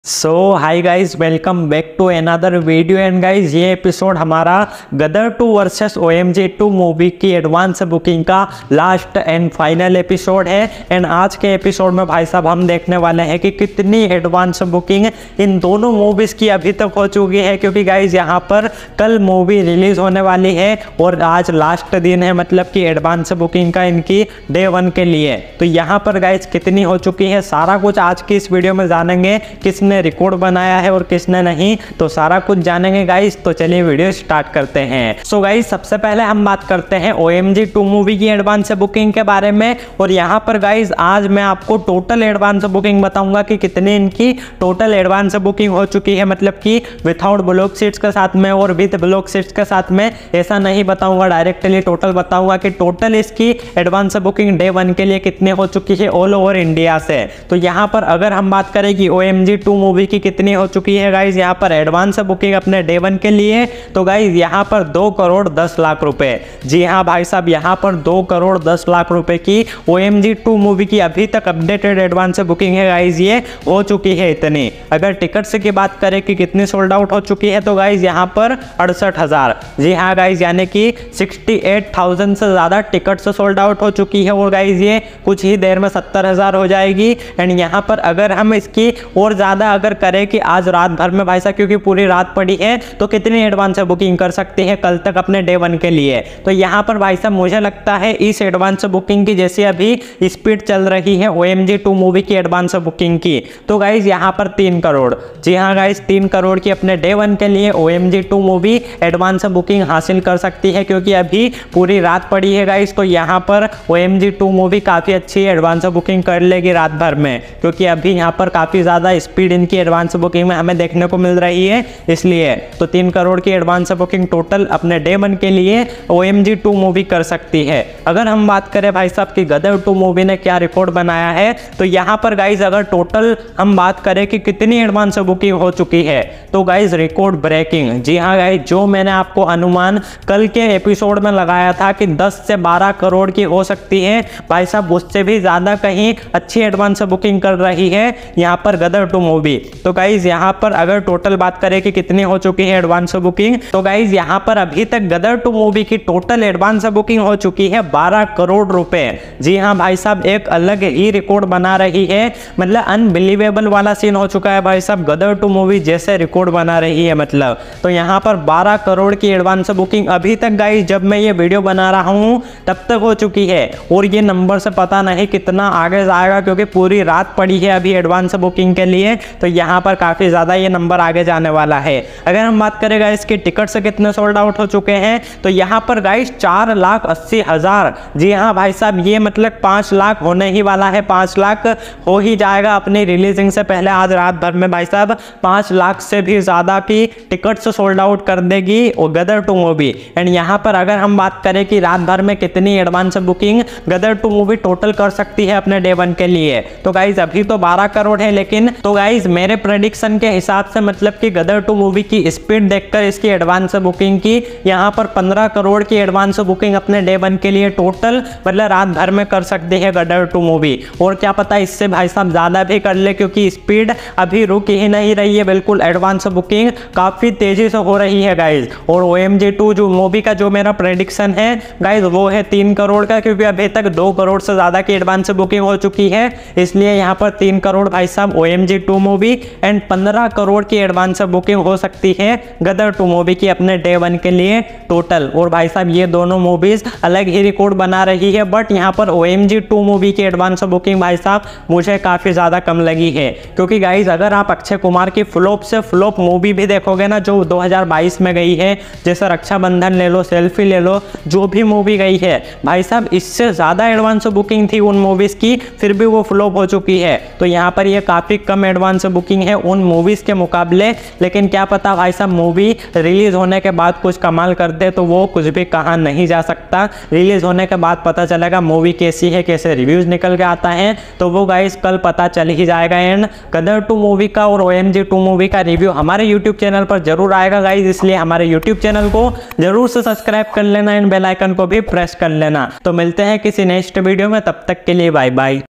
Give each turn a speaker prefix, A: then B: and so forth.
A: So hi guys, welcome back to another video. And guys, ये episode हमारा Gadar 2 versus OMG 2 movie की advance booking का last and final episode है। And आज के एपिसोड में भाई साहब हम देखने वाले हैं कि कितनी एडवांस बुकिंग इन दोनों मूवीज़ की अभी तक हो चुकी है, क्योंकि गाइज यहाँ पर कल मूवी रिलीज होने वाली है और आज लास्ट दिन है, मतलब कि एडवांस बुकिंग का इनकी डे 1 के लिए। तो यहाँ पर गाइज कितनी हो चुकी है सारा कुछ आज की इस वीडियो में जानेंगे। किसने रिकॉर्ड बनाया है और किसने नहीं, तो सारा कुछ जानेंगे गाइस। तो चलिए वीडियो स्टार्ट करते हैं। सो गाइस, सबसे पहले हम बात करते हैं OMG 2 मूवी की एडवांस बुकिंग के बारे में। और यहाँ पर गाइस आज मैं आपको टोटल एडवांस बुकिंग बताऊंगा कि कितनी इनकी टोटल एडवांस बुकिंग हो चुकी है, मतलब कि विदाउट ब्लॉक सीट्स के साथ में और विद ब्लॉक सीट्स के साथ में, ऐसा नहीं बताऊंगा, डायरेक्टली टोटल बताऊंगा कि टोटल इसकी एडवांस बुकिंग डे 1 के लिए कितनी हो चुकी है ऑल ओवर इंडिया से। तो यहाँ पर अगर हम बात करें कि OMG 2 मूवी की कितनी हो चुकी है गाइज यहाँ पर एडवांस बुकिंग अपने डे 1 के लिए, तो गाइज यहाँ पर 2 करोड़ 10 लाख रुपए। जी हाँ भाई साहब, यहाँ पर 2 करोड़ 10 लाख रुपए की OMG 2 मूवी की अभी तक अपडेटेड एडवांस बुकिंग है गाइज, ये हो चुकी है इतनी। अगर टिकट्स की बात करें कि कितनी सोल्ड आउट हो चुकी है, तो गाइज यहाँ पर 68,000। जी हाँ गाइज, यानी कि 68,000 से ज्यादा टिकट्स सोल्ड आउट हो चुकी है। और गाइज ये कुछ ही देर में 70,000 हो जाएगी। एंड यहाँ पर अगर हम इसकी और ज्यादा अगर करें कि आज रात भर में भाई साहब, क्योंकि पूरी रात पड़ी है, तो कितनी एडवांस बुकिंग कर सकते हैं कल तक अपने डे 1 के लिए। तो यहाँ पर भाई साहब मुझे लगता है इस एडवांस बुकिंग की जैसे अभी स्पीड चल रही है OMG 2 मूवी की एडवांस बुकिंग की, तो गाइज यहाँ पर 3 करोड़, जी हाँ गाइज 3 करोड़ की अपने डे 1 के लिए OMG 2 मूवी एडवांस बुकिंग हासिल कर सकती है, क्योंकि अभी पूरी रात पड़ी है गाइज। तो यहाँ पर OMG 2 मूवी काफ़ी अच्छी एडवांस बुकिंग कर लेगी रात भर में, क्योंकि अभी यहाँ पर काफ़ी ज़्यादा स्पीड इनकी एडवांस बुकिंग में हमें देखने को मिल रही है, इसलिए तो 3 करोड़ की एडवांस बुकिंग टोटल अपने डे 1 के लिए OMG 2 मूवी कर सकती है। अगर हम बात करें भाई साहब कि गदर 2 मूवी ने क्या रिकॉर्ड बनाया है, तो यहाँ पर गाइज अगर टोटल हम बात करें कि कितनी एडवांस बुकिंग हो चुकी है, तो गाइज रिकॉर्ड ब्रेकिंग। जी हाँ गाइज, जो मैंने आपको अनुमान कल के एपिसोड में लगाया था कि 10 से 12 करोड़ की हो सकती है, भाई साहब उससे भी ज्यादा कहीं अच्छी एडवांस बुकिंग कर रही है यहाँ पर गदर 2 मूवी। तो गाइज यहाँ पर अगर टोटल बात करें कि कितनी हो चुकी है एडवांस बुकिंग, तो गाइज यहाँ पर अभी तक गदर 2 मूवी की टोटल एडवांस बुकिंग हो चुकी है 12 करोड़ रुपए। जी हाँ भाई साहब, एक अलग ही रिकॉर्ड बना रही है, मतलब अनबिलीवेबल वाला सीन हो चुका है भाई साहब, गदर 2 मूवी जैसे रिकॉर्ड बना रही है मतलब। तो यहाँ पर 12 करोड़ की एडवांस बुकिंग अभी तक गाइज जब मैं ये वीडियो बना रहा हूँ तब तक हो चुकी है, और ये नंबर से पता नहीं कितना आगे जाएगा, क्योंकि पूरी रात पड़ी है अभी एडवांस बुकिंग के लिए। तो यहाँ पर काफी ज्यादा ये नंबर आगे जाने वाला है। अगर हम बात करें गाइस कि टिकट से कितने सोल्ड आउट हो चुके हैं, तो यहाँ पर गाइस 4,80,000। जी हाँ भाई साहब, ये मतलब 5 लाख होने ही वाला है, 5 लाख हो ही जाएगा अपनी रिलीजिंग से पहले। आज रात भर में भाई साहब 5 लाख से भी ज्यादा की टिकट सोल्ड आउट कर देगी और गदर 2 मूवी। एंड यहाँ पर अगर हम बात करें कि रात भर में कितनी advance booking Gadar 2 movie total कर सकती है अपने डे 1 के लिए, तो गाइज अभी तो 12 करोड़ है, लेकिन तो गाइज मेरे प्रेडिक्शन के हिसाब से मतलब कि गदर 2 मूवी की स्पीड देखकर इसकी एडवांस बुकिंग की यहाँ पर 15 करोड़ की एडवांस बुकिंग अपने डे 1 के लिए टोटल मतलब रात भर में कर सकती है गदर 2 मूवी। और क्या पता इससे भाई साहब ज्यादा भी कर ले, क्योंकि स्पीड अभी रुक ही नहीं रही है बिल्कुल, एडवांस बुकिंग काफी तेजी से हो रही है गाइज। और OMG 2 जो मूवी का जो मेरा प्रेडिक्शन है गाइज वो है 3 करोड़ का, क्योंकि अभी तक 2 करोड़ से ज्यादा की एडवांस बुकिंग हो चुकी है, इसलिए यहाँ पर 3 करोड़ भाई साहब OMG 2 मूवी एंड 15 करोड़ की एडवांस बुकिंग हो सकती है गदर 2 मूवी की अपने डे 1 के लिए टोटल। और भाई साहब ये दोनों मूवीज अलग ही रिकॉर्ड बना रही है, बट यहाँ पर OMG 2 मूवी की एडवांस बुकिंग भाई साहब मुझे काफी ज्यादा कम लगी है, क्योंकि गाइज अगर आप अक्षय कुमार की फ्लॉप से फ्लॉप मूवी भी देखोगे ना जो 2022 में गई है, जैसे रक्षाबंधन ले लो, सेल्फी ले लो, जो भी मूवी गई है भाई साहब इससे ज्यादा एडवांस बुकिंग थी उन मूवीज की, फिर भी वो फ्लॉप हो चुकी है। तो यहाँ पर ये काफी कम एडवांस बुकिंग है उन मूवीज के मुकाबले। लेकिन क्या पता भाई साहब मूवी रिलीज होने के बाद कुछ कमाल कर दे, तो वो कुछ भी कहा नहीं जा सकता। रिलीज होने के बाद पता चलेगा मूवी कैसी है, कैसे रिव्यूज निकल के आता है, तो वो गाइस कल पता चल ही जाएगा। एंड गदर 2 मूवी का और OMG 2 मूवी का रिव्यू हमारे यूट्यूब चैनल पर जरूर आएगा गाइस, इसलिए हमारे यूट्यूब चैनल को जरूर से सब्सक्राइब कर लेना एंड बेल आइकन को भी प्रेस कर लेना। तो मिलते हैं किसी नेक्स्ट वीडियो में, तब तक के लिए बाय बाय।